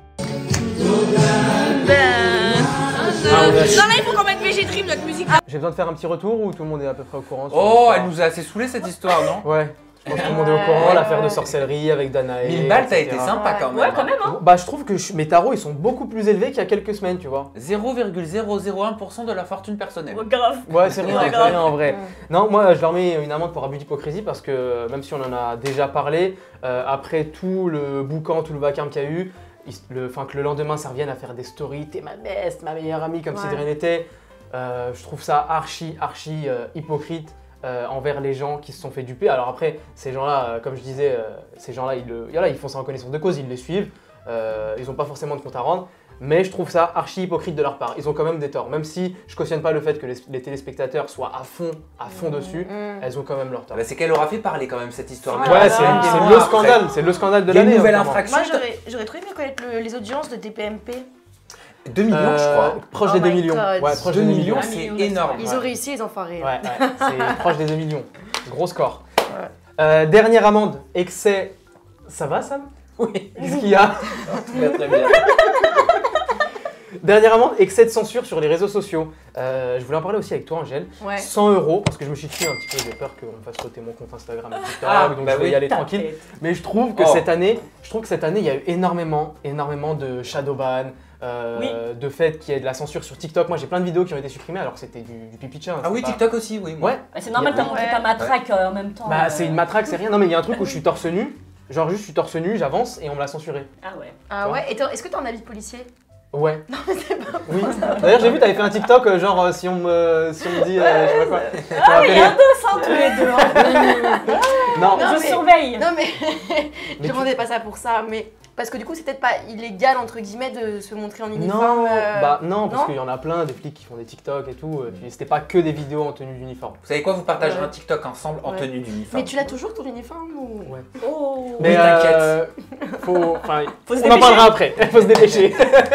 Ah, ouais. Non, là, il faut qu'on mette V G Dream, notre musique. J'ai besoin de faire un petit retour ou tout le monde est à peu près au courant? Oh, elle nous a assez saoulé cette histoire, non? Ouais. Je pense que tout le monde est au courant, l'affaire de sorcellerie avec Danae. mille balles, t'as été sympa quand même. Ouais, quand même. Hein. Bah, je trouve que je, mes tarots, ils sont beaucoup plus élevés qu'il y a quelques semaines, tu vois. zéro virgule zéro zéro un pour cent de la fortune personnelle. Oh, grave. Ouais, c'est rien, c'est rien en vrai. Ouais. Non, moi, je leur mets une amende pour abus d'hypocrisie parce que même si on en a déjà parlé, euh, après tout le boucan, tout le vacarme qu'il y a eu, le, enfin, que le lendemain, ça revienne à faire des stories, t'es ma best, ma meilleure amie, comme ouais. si de rien n'était. Euh, je trouve ça archi, archi euh, hypocrite. Euh, envers les gens qui se sont fait duper. Alors après, ces gens-là, euh, comme je disais, euh, ces gens-là, ils, le, voilà, ils font ça en connaissance de cause, ils les suivent, euh, ils n'ont pas forcément de compte à rendre, mais je trouve ça archi hypocrite de leur part. Ils ont quand même des torts, même si je cautionne pas le fait que les, les téléspectateurs soient à fond, à fond mmh, dessus, mmh. elles ont quand même leur tort. Bah, c'est qu'elle aura fait parler quand même cette histoire. Ouais, ouais c'est le scandale, c'est le scandale de l'année. Nouvelle infraction. Moi, j'aurais trouvé mieux connaître le, les audiences de T P M P. deux millions, euh, je crois. Proche oh des deux millions. God. Ouais, proche deux des millions, millions. c'est énorme. Ils ont réussi, les enfoirés. Ouais, ouais, c'est proche des deux millions. Gros score. Ouais. Euh, dernière amende, excès. Ça va, Sam? Oui. Qu'est-ce qu'il y a? Très très bien. Dernière amende, excès de censure sur les réseaux sociaux. Euh, je voulais en parler aussi avec toi, Angèle. Ouais. cent euros, parce que je me suis tué un petit peu, j'ai peur qu'on me fasse sauter mon compte Instagram et TikTok, Ah, donc bah je vais oui. y aller tranquille. Mais je trouve que Oh. cette année, je trouve que cette année, il y a eu énormément, énormément de shadowban, euh, Oui. de fait qu'il y ait de la censure sur TikTok. Moi, j'ai plein de vidéos qui ont été supprimées alors que c'était du, du pipi de chat. Ah oui, pas... TikTok aussi, oui. Moi. Ouais. Bah, c'est normal, Il y a- t'as montré Ouais. ta matraque euh, en même temps. Bah, euh. c'est une matraque, c'est rien. Non, mais il y a un truc où je suis torse nu, genre juste je suis torse nu, j'avance et on me l'a censuré. Ah ouais. Ah ouais, et t'as- est-ce que t'as un avis de policier? Ouais. Non, mais c'est pas. Oui. D'ailleurs, j'ai vu, t'avais fait un TikTok, euh, genre euh, si on me, si on me dit, euh, je sais pas quoi. Ah, mais il y a un dos, hein, tous les deux. Hein. Non, Non, je mais- surveille. Non, mais. Mais je tu- demandais pas ça pour ça, mais. Parce que du coup, c'est peut-être pas illégal, entre guillemets, de se montrer en uniforme. Non, euh, bah non, parce non qu'il y en a plein, des flics qui font des TikTok et tout, et puis c'était pas que des vidéos en tenue d'uniforme. Vous savez quoi, vous partagerez Ouais. un TikTok ensemble en Ouais. tenue d'uniforme. Mais tu l'as toujours ton uniforme ou. Ouais. Oh. Mais t'inquiète. euh, faut, enfin, Faut se on en dépêcher. parlera après, faut se dépêcher.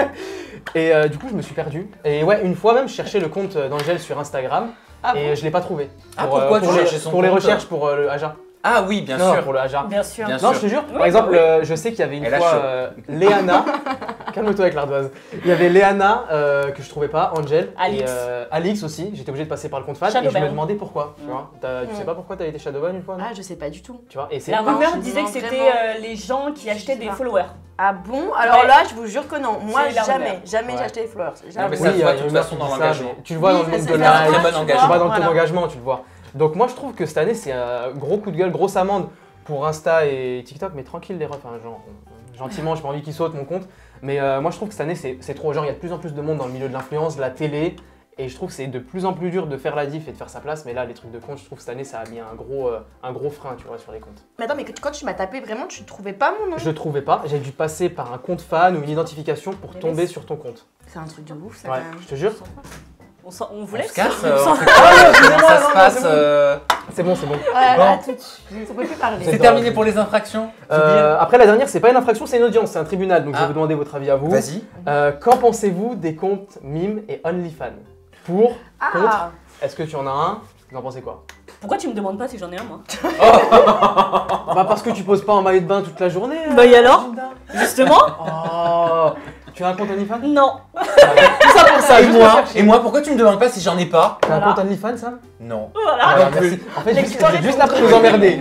Et euh, du coup, je me suis perdu. Et ouais, une fois même, je cherchais le compte d'Angèle sur Instagram, Ah et bon je l'ai pas trouvé. Ah, Pour, pourquoi euh, tu pour les, cherchais son Pour les compte recherches, pour euh, le Aja. Ah oui, bien Non, sûr. pour le Aja. Bien sûr. Bien Non, sûr. je te jure. Oui, Par exemple, bah oui. euh, je sais qu'il y avait une Elle a fois chaud. euh, Léana. Calme-toi avec l'ardoise. Il y avait Léana euh, que je trouvais pas, Angel Alix. et euh, Alix aussi. J'étais obligé de passer par le compte fan et je Shadowban. me demandais pourquoi. Tu Mm. vois, T'as- tu sais Mm. pas pourquoi t'as été Shadowban une fois, non? Ah, je sais pas du tout. Tu vois, et c'est La Non, rumeur je- disait non, que c'était vraiment. euh, les gens qui achetaient sais des pas. followers. Ah bon? Alors Ouais. là, je vous jure que non. Moi, C'est la jamais. rumeur. Jamais Ouais. j'ai acheté des fleurs. Non, Jamais. mais ça Oui, se il y a voit de une toute rumeur façon qui dans dit ça, l'engagement. mais Tu le vois Oui, dans le ça, monde c'est de ça. la. Très bon Tu vois, engagement. Tu vois dans le taux voilà. d'engagement, tu le vois. Donc moi je trouve que cette année c'est un gros coup de gueule, grosse amende pour Insta et TikTok, mais tranquille les refs, hein, genre, gentiment, j'ai pas envie qu'ils sautent mon compte. Mais euh, moi je trouve que cette année c'est c'est trop, genre il y a de plus en plus de monde dans le milieu de l'influence, de la télé, et je trouve que c'est de plus en plus dur de faire la diff et de faire sa place, mais là les trucs de compte, je trouve que cette année ça a mis un gros, euh, un gros frein, tu vois, sur les comptes. Mais attends, mais que- quand tu m'as tapé, vraiment, tu ne trouvais pas mon nom? Je le trouvais pas, j'ai dû passer par un compte fan ou une identification pour Mais tomber laisse. sur ton compte. C'est un truc de ouf, ça, Ouais, quand même. je te jure. On, s'en- on vous On laisse. se casse, On euh, s'en- on fait quoi Comment ça se passe euh, C'est bon, c'est bon. Ouais, Bon. là, tout de suite. On peut plus parler. C'est terminé pour les infractions. Euh, après la dernière, c'est pas une infraction, c'est une audience, c'est un tribunal, donc je Ah. vais vous demander votre avis à vous. Vas-y. Euh, qu'en pensez-vous des comptes Mime et OnlyFans? Pour, contre, Ah, est-ce que tu en as un? Vous en pensez quoi? Pourquoi tu me demandes pas si j'en ai un, moi? Bah parce que tu poses pas en maillot de bain toute la journée. euh, Bah, et alors? Ginda. Justement? Oh, tu as un compte OnlyFans? Non. Tout ça pour ça, Et juste moi pour chercher. Et moi, pourquoi tu me demandes pas si j'en ai pas T'as un Voilà. compte OnlyFans, Sam? Non. Voilà. Ah, non merci. plus. En fait, juste, L'explorer juste pour là pour nous emmerder.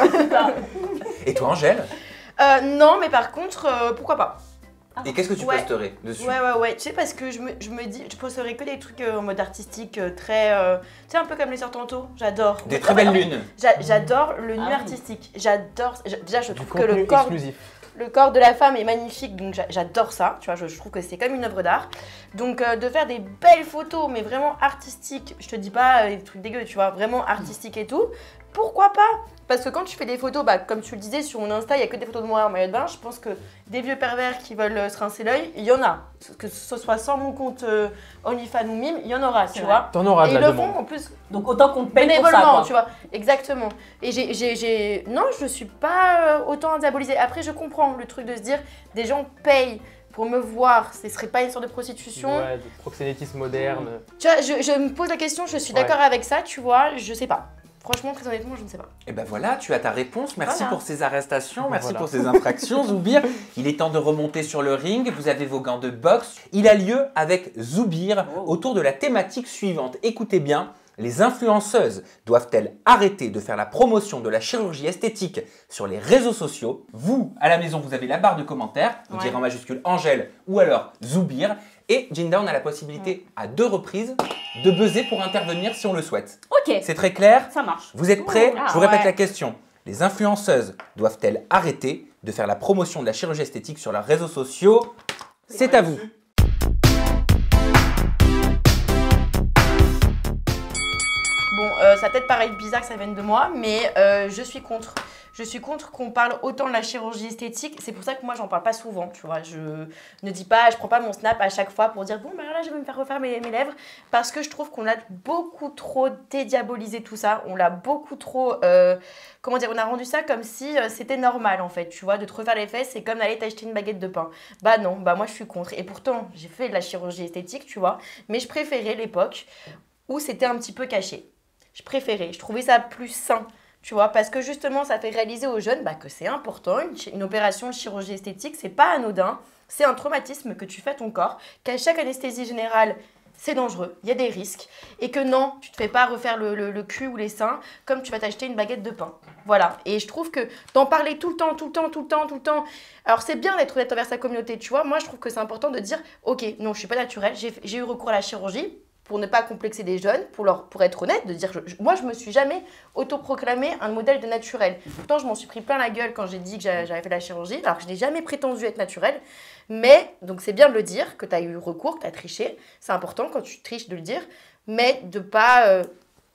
Et toi, Angèle Euh, non, mais par contre, euh, pourquoi pas? Et qu'est-ce que tu Ouais. posterais dessus? Ouais, ouais, ouais. Tu sais, parce que je me, je me dis, je posterai que des trucs euh, en mode artistique, euh, très. euh, tu sais, un peu comme les sœurs tantôt. J'adore. Des très belles lunes. J'a- J'adore le nu Ah oui. artistique. J'adore. j'a- Déjà, je Du trouve que le contenu corps, exclusif. le corps de la femme est magnifique, donc j'a- j'adore ça. Tu vois, je, je trouve que c'est comme une œuvre d'art. Donc, euh, de faire des belles photos, mais vraiment artistiques. Je te dis pas euh, des trucs dégueux, tu vois, vraiment artistiques et tout. Pourquoi pas? Parce que quand tu fais des photos, bah, comme tu le disais, sur mon Insta, il n'y a que des photos de moi en maillot de bain. Je pense que des vieux pervers qui veulent euh, se rincer l'œil, il y en a. Que ce soit sans mon compte euh, OnlyFans ou Mime, il y en aura, tu C'est vois. T'en auras Et de ils la le demande. font en plus Donc autant qu'on te paye pour ça, bénévolement, quoi. tu vois. Exactement. Et j'ai, j'ai, j'ai... Non, je suis pas euh, autant diabolisée. Après, je comprends le truc de se dire, des gens payent pour me voir, ce serait pas une sorte de prostitution. Ouais, de proxénétisme moderne. Tu vois, je, je me pose la question, je suis Ouais. d'accord avec ça, tu vois, je sais pas. Franchement, très honnêtement, je ne sais pas. Et ben voilà, tu as ta réponse. Merci Voilà. pour ces arrestations, merci Voilà. pour ces infractions, Zoubir. Il est temps de remonter sur le ring. Vous avez vos gants de boxe. Il a lieu avec Zoubir Oh. autour de la thématique suivante. Écoutez bien. Les influenceuses doivent-elles arrêter de faire la promotion de la chirurgie esthétique sur les réseaux sociaux? Vous, à la maison, vous avez la barre de commentaires. Vous Ouais. direz en majuscule Angèle ou alors Zoubir. Et Ginda, on a la possibilité à deux reprises de buzzer pour intervenir si on le souhaite. Ok, C'est très clair? ça marche. Vous êtes prêts? Ah, Je vous répète ouais. la question. Les influenceuses doivent-elles arrêter de faire la promotion de la chirurgie esthétique sur leurs réseaux sociaux? C'est à vous. Bon, euh, ça peut-être paraître bizarre que ça vienne de moi, mais euh, je suis contre. Je suis contre qu'on parle autant de la chirurgie esthétique. C'est pour ça que moi, j'en parle pas souvent, tu vois. Je ne dis pas, je prends pas mon snap à chaque fois pour dire, bon, ben là, je vais me faire refaire mes, mes lèvres. Parce que je trouve qu'on a beaucoup trop dédiabolisé tout ça. On l'a beaucoup trop, euh, comment dire, on a rendu ça comme si euh, c'était normal, en fait. Tu vois, de te refaire les fesses, c'est comme d'aller t'acheter une baguette de pain. Bah non, bah moi, je suis contre. Et pourtant, j'ai fait de la chirurgie esthétique, tu vois. Mais je préférais l'époque où c'était un petit peu caché. Je préférais, je trouvais ça plus sain. Tu vois, parce que justement, ça fait réaliser aux jeunes bah, que c'est important. Une, une opération de chirurgie esthétique, c'est pas anodin. C'est un traumatisme que tu fais à ton corps, qu'à chaque anesthésie générale, c'est dangereux, il y a des risques. Et que non, tu te fais pas refaire le, le, le cul ou les seins comme tu vas t'acheter une baguette de pain. Voilà. Et je trouve que d'en parler tout le temps, tout le temps, tout le temps, tout le temps. Alors, c'est bien d'être honnête envers sa communauté, tu vois. Moi, je trouve que c'est important de dire, ok, non, je suis pas naturelle, j'ai eu recours à la chirurgie. Pour ne pas complexer les jeunes, pour, leur, pour être honnête, de dire, je, moi je me suis jamais autoproclamé un modèle de naturel. Pourtant je m'en suis pris plein la gueule quand j'ai dit que j'avais fait la chirurgie, alors que je n'ai jamais prétendu être naturelle. Mais, donc c'est bien de le dire, que tu as eu recours, que tu as triché, c'est important quand tu triches de le dire, mais de ne pas euh,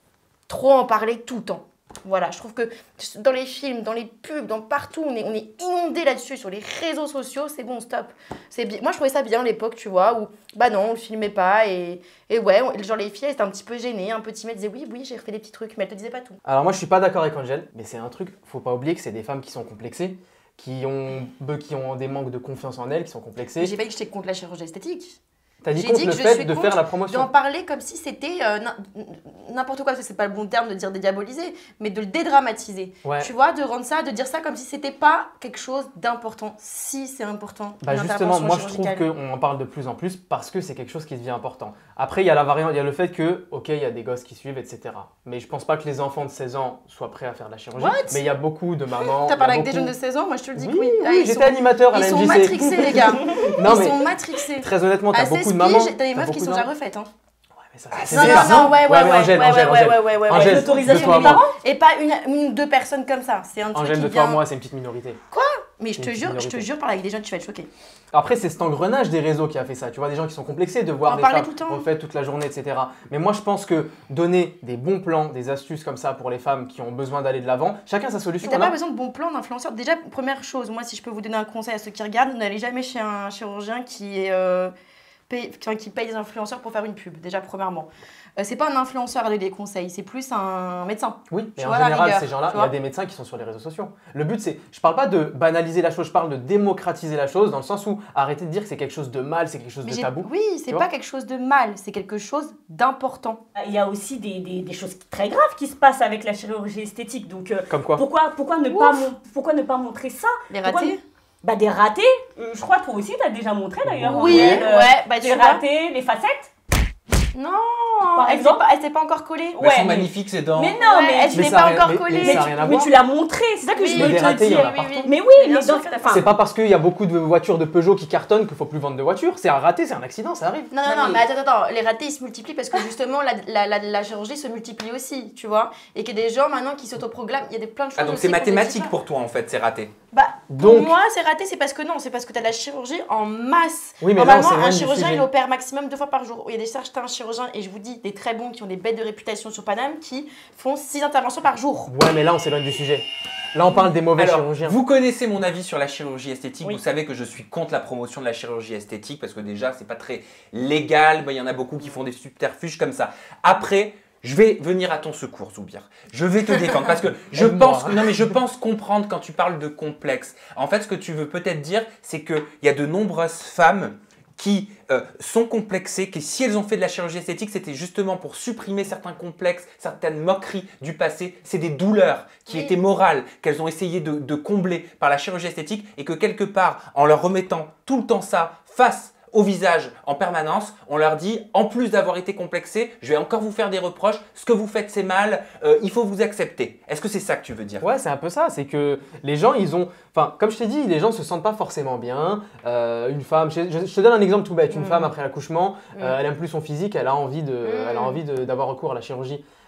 trop en parler tout le temps. Voilà, je trouve que dans les films, dans les pubs, dans partout, on est, on est inondé là-dessus, sur les réseaux sociaux, c'est bon, stop. Moi, je trouvais ça bien à l'époque, tu vois, où, bah non, on le filmait pas, et, et ouais, on, genre les filles, elles étaient un petit peu gênées, un peu timides, elles disaient oui, oui, j'ai refait des petits trucs, mais elles te disaient pas tout. Alors moi, je suis pas d'accord avec Angel, mais c'est un truc, faut pas oublier que c'est des femmes qui sont complexées, qui ont, qui ont des manques de confiance en elles, qui sont complexées. J'ai pas dit que j'étais contre la chirurgie esthétique. T'as dit contre le fait de faire la promotion. D'en parler comme si c'était euh, n'importe quoi, parce que c'est pas le bon terme de dire dédiaboliser, mais de le dédramatiser. Ouais. Tu vois, de rendre ça, de dire ça comme si c'était pas quelque chose d'important. Si c'est important. Bah justement, moi je trouve qu'on en parle de plus en plus parce que c'est quelque chose qui devient important. Après, il y a la variante, il y a le fait que, ok, il y a des gosses qui suivent, et cetera. Mais je pense pas que les enfants de seize ans soient prêts à faire de la chirurgie. What? Mais il y a beaucoup de mamans. T'as parlé avec beaucoup... des jeunes de seize ans, moi je te le dis oui, que oui. Oui, j'étais animateur à la M J C. Ils sont matrixés, les gars. Non, ils mais sont matrixés. Très honnêtement, t'as beaucoup de mamans. T'as des meufs qui sont déjà refaites. Hein. Ça, non, non, non, ouais, ouais, ouais, Angèle, ouais, Angèle, ouais, Angèle, ouais, ouais, ouais, Angèle, l'autorisation des parents et pas une, une deux personnes comme ça. C'est un truc Angèle, qui de vient... toi, moi, c'est une petite minorité. Quoi? Mais je te jure, je te jure, parler avec des jeunes, tu vas être choqué. Après, c'est cet engrenage des réseaux qui a fait ça. Tu vois, des gens qui sont complexés de voir en des femmes tout refaites toute la journée, et cetera. Mais moi, je pense que donner des bons plans, des astuces comme ça pour les femmes qui ont besoin d'aller de l'avant, chacun sa solution. T'as pas besoin de bons plans d'influenceurs. Déjà, première chose, moi, si je peux vous donner un conseil à ceux qui regardent, n'allez jamais chez un chirurgien qui est... Euh... Paye, qui paye des influenceurs pour faire une pub, déjà premièrement. Euh, c'est pas un influenceur à donner des conseils, c'est plus un médecin. Oui, mais en général, ces gens-là, il y a des médecins qui sont sur les réseaux sociaux. Le but, c'est, je parle pas de banaliser la chose, je parle de démocratiser la chose, dans le sens où arrêter de dire que c'est quelque chose de mal, c'est quelque chose mais de tabou. Oui, c'est pas quelque chose de mal, c'est quelque chose d'important. Il y a aussi des, des, des choses très graves qui se passent avec la chirurgie esthétique. Donc, euh, comme quoi pourquoi, pourquoi, ne pas, pourquoi ne pas montrer ça? Les ratés? Bah des ratés, euh, je crois toi aussi t'as déjà montré d'ailleurs. Oui, euh, ouais, bah tu les ratés, les facettes. Non, par elle exemple, elle s'est pas encore collée. Mais ouais, elles sont magnifiques ces dents. Mais non, ouais, mais elle s'est pas encore mais, collée. Mais, mais, mais, mais tu l'as montré, c'est ça que oui, je veux te ratés, dire. Oui, oui. Mais oui, mais, mais dans enfin, c'est pas parce qu'il y a beaucoup de voitures de Peugeot qui cartonnent qu'il faut plus vendre de voitures. C'est un raté, c'est un accident, ça arrive. Non, non, non, non mais... mais attends, attends, les ratés ils se multiplient parce que justement la, la, la, la chirurgie se multiplie aussi, tu vois. Et qu'il y a des gens maintenant qui s'autoproclament, il y a des, plein de choses. Ah donc c'est mathématique pour toi en fait, c'est raté. Bah, donc... pour moi c'est raté, c'est parce que non, c'est parce que tu as de la chirurgie en masse. Oui, mais normalement, là, un chirurgien il opère maximum deux fois par jour. Il y a des certains chirurgiens, et je vous dis, des très bons qui ont des bêtes de réputation sur Paname qui font six interventions par jour. Ouais, mais là on s'éloigne du sujet. Là on parle des mauvais Alors, chirurgiens. Vous connaissez mon avis sur la chirurgie esthétique. Oui. Vous savez que je suis contre la promotion de la chirurgie esthétique parce que déjà c'est pas très légal. Il y en a beaucoup qui font des subterfuges comme ça. Après, je vais venir à ton secours, Zoubir. Je vais te défendre parce que je pense, non mais je pense comprendre quand tu parles de complexe. En fait, ce que tu veux peut-être dire, c'est qu'il y a de nombreuses femmes qui euh, sont complexées, que si elles ont fait de la chirurgie esthétique, c'était justement pour supprimer certains complexes, certaines moqueries du passé. C'est des douleurs qui oui. étaient morales, qu'elles ont essayé de, de combler par la chirurgie esthétique et que quelque part, en leur remettant tout le temps ça face au visage en permanence, on leur dit, en plus d'avoir été complexé, je vais encore vous faire des reproches, ce que vous faites c'est mal, euh, il faut vous accepter. Est-ce que c'est ça que tu veux dire? Ouais, c'est un peu ça, c'est que les gens, ils ont, enfin, comme je t'ai dit, les gens se sentent pas forcément bien. Euh, une femme, je, je, je te donne un exemple tout bête, une mmh. femme après l'accouchement, mmh. euh, elle aime plus son physique, elle a envie de, mmh. elle a envie de, d'avoir recours à la chirurgie.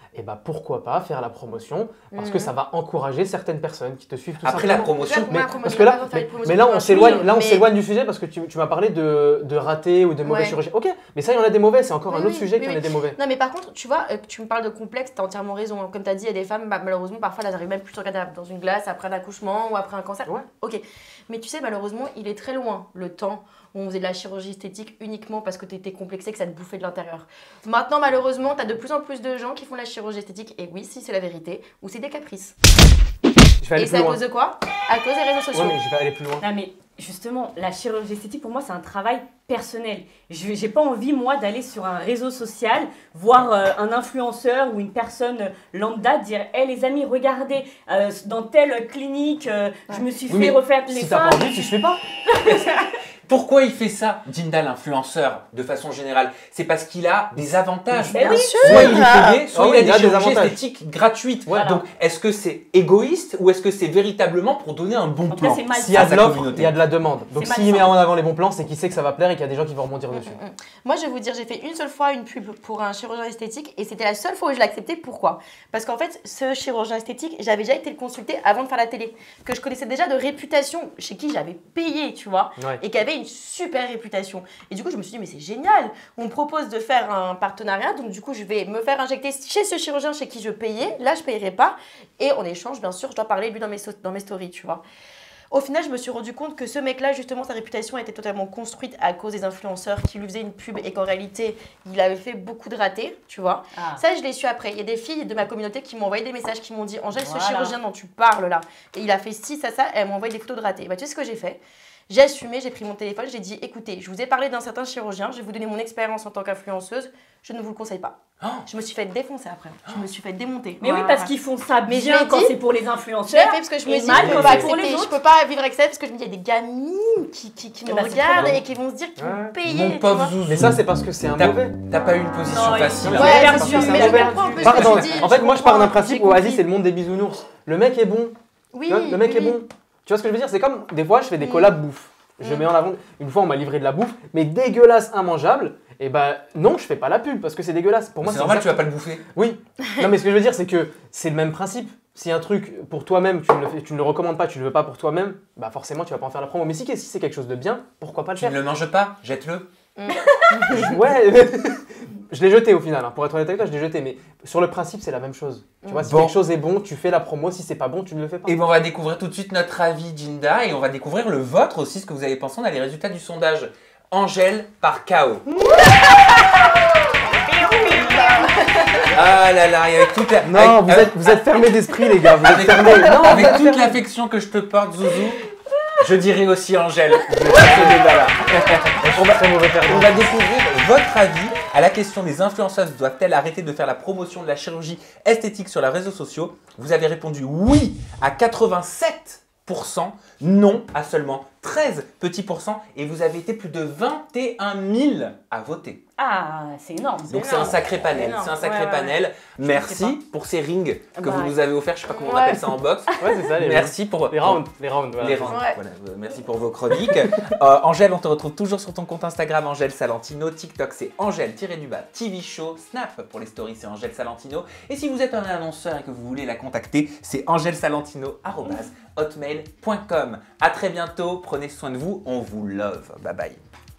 et bah pourquoi pas faire la promotion parce mmh. que ça va encourager certaines personnes qui te suivent tout Après simplement. la promotion, mais, parce que là, mais, mais là on s'éloigne, là on s'éloigne du sujet parce que tu, tu m'as parlé de, de ratés ou de mauvais ouais. chirurgiens. Ok, mais ça il y en a des mauvais, c'est encore oui, un autre oui, sujet oui, qu'il y en a oui. des mauvais. Non mais par contre, tu vois, euh, tu me parles de complexe, tu as entièrement raison. Comme tu as dit, il y a des femmes, bah, malheureusement parfois elles arrivent même plus à regarder dans une glace après un accouchement ou après un cancer. Ouais. Ok, mais tu sais malheureusement il est très loin le temps où on faisait de la chirurgie esthétique uniquement parce que tu étais complexé, que ça te bouffait de l'intérieur. Maintenant, malheureusement, tu as de plus en plus de gens qui font de la chirurgie esthétique, et oui, si c'est la vérité, ou c'est des caprices. Je vais aller et plus c'est à loin. cause de quoi? À cause des réseaux sociaux. Ouais, mais je vais aller plus loin. Non, mais justement, la chirurgie esthétique, pour moi, c'est un travail personnel. Je n'ai pas envie, moi, d'aller sur un réseau social, voir euh, un influenceur ou une personne lambda dire « Hé, hey, les amis, regardez, euh, dans telle clinique, euh, ouais. je me suis oui, fait refaire les si seins. » Si t'as pas envie, tu ne fais pas. Pourquoi il fait ça, Jinda, l'influenceur, de façon générale? C'est parce qu'il a des avantages. Bien sûr. Soit il est payé, soit oh, il a des chirurgies chirurgies esthétiques gratuites. Voilà. Donc, est-ce que c'est égoïste ou est-ce que c'est véritablement pour donner un bon plan? S'il y a de l'offre, il y a de la demande. Donc, s'il met en avant les bons plans, c'est qu'il sait que ça va plaire et qu'il y a des gens qui vont rebondir mmh, dessus. Mmh. Moi, je vais vous dire, j'ai fait une seule fois une pub pour un chirurgien esthétique et c'était la seule fois où je l'ai accepté. Pourquoi? Parce qu'en fait, ce chirurgien esthétique, j'avais déjà été le consulter avant de faire la télé, que je connaissais déjà de réputation, chez qui j'avais payé, tu vois, ouais. et qui avait une super réputation. Et du coup, je me suis dit, mais c'est génial. On me propose de faire un partenariat. Donc, du coup, je vais me faire injecter chez ce chirurgien chez qui je payais. Là, je ne payerai pas. Et en échange, bien sûr, je dois parler de lui dans mes, so dans mes stories, tu vois. Au final, je me suis rendu compte que ce mec-là, justement, sa réputation était totalement construite à cause des influenceurs qui lui faisaient une pub et qu'en réalité, il avait fait beaucoup de ratés, tu vois. Ah. Ça, je l'ai su après. Il y a des filles de ma communauté qui m'ont envoyé des messages qui m'ont dit « Angèle, voilà. ce chirurgien dont tu parles là, et il a fait ci, ça, ça. » Elle m'a envoyé des photos de ratés. Bah, tu sais ce que j'ai fait? J'ai assumé, j'ai pris mon téléphone, j'ai dit « Écoutez, je vous ai parlé d'un certain chirurgien, je vais vous donner mon expérience en tant qu'influenceuse, je ne vous le conseille pas. Oh » Je me suis fait défoncer après, je me suis fait démonter. Mais voilà. Oui, parce qu'ils font ça mais bien quand c'est pour les influenceurs. Je l'ai fait parce que je me dis mal je peux pas accepter, je peux pas vivre avec ça parce que je me dis il y a des gamines qui, qui, qui me bah, regardent et qui vont se dire qu'ils ouais. vont payer. Mon pauvre Zouzou. Mais ça c'est parce que c'est un mauvais. T'as pas eu une position non, facile. Ouais, ouais bien sûr, mais je comprends. Pardon, en fait moi je pars d'un principe où vas-y c'est le monde des bisounours. Le mec est bon. Oui. Le mec est bon. Tu vois ce que je veux dire? C'est comme des fois je fais des collabs bouffe. Je mmh. mets en avant, une fois on m'a livré de la bouffe, mais dégueulasse, immangeable, et bah non, je fais pas la pub parce que c'est dégueulasse. Pour moi, c'est normal, tu vas pas le bouffer. Oui, non mais ce que je veux dire, c'est que c'est le même principe. Si un truc pour toi-même, tu, tu ne le recommandes pas, tu ne le veux pas pour toi-même, bah forcément tu vas pas en faire la promo. Mais si, si c'est quelque chose de bien, pourquoi pas le tu faire? Tu ne le manges pas, jette-le. Mmh. Ouais, je l'ai jeté au final, hein. Pour être honnête avec toi, je l'ai jeté, mais sur le principe, c'est la même chose. Tu vois, si bon. quelque chose est bon, tu fais la promo, si c'est pas bon, tu ne le fais pas. Et ben on va découvrir tout de suite notre avis, Jinda, et on va découvrir le vôtre aussi, ce que vous avez pensé. On a les résultats du sondage. Angèle par K O. Ah là là, avec toute la... Non, avec, vous, êtes, vous êtes fermés d'esprit, les gars, vous êtes fermés. Non, avec toute l'affection que je te porte, Zouzou, je dirais aussi Angèle. on, va, on va découvrir votre avis à la question des influenceuses doivent-elles arrêter de faire la promotion de la chirurgie esthétique sur les réseaux sociaux. Vous avez répondu oui à quatre-vingt-sept pour cent, non à seulement treize petits pourcents et vous avez été plus de vingt et un mille à voter. Ah, c'est énorme. Donc c'est un sacré panel, c'est un sacré ouais, panel. Ouais. Merci pour ces rings que bah, vous nous avez offerts, je sais pas comment on ouais. appelle ça en boxe. Ouais, c'est ça. Les merci pour les rounds, les rounds. Voilà. Les rounds. Ouais. Voilà. Merci pour vos chroniques. euh, Angèle, on te retrouve toujours sur ton compte Instagram Angèle Salentino, TikTok c'est Angèle-du-bas T V Show, Snap pour les stories c'est Angèle Salentino. Et si vous êtes un annonceur et que vous voulez la contacter, c'est angèle salentino arobase hotmail point com. À très bientôt, prenez soin de vous, on vous love. Bye bye.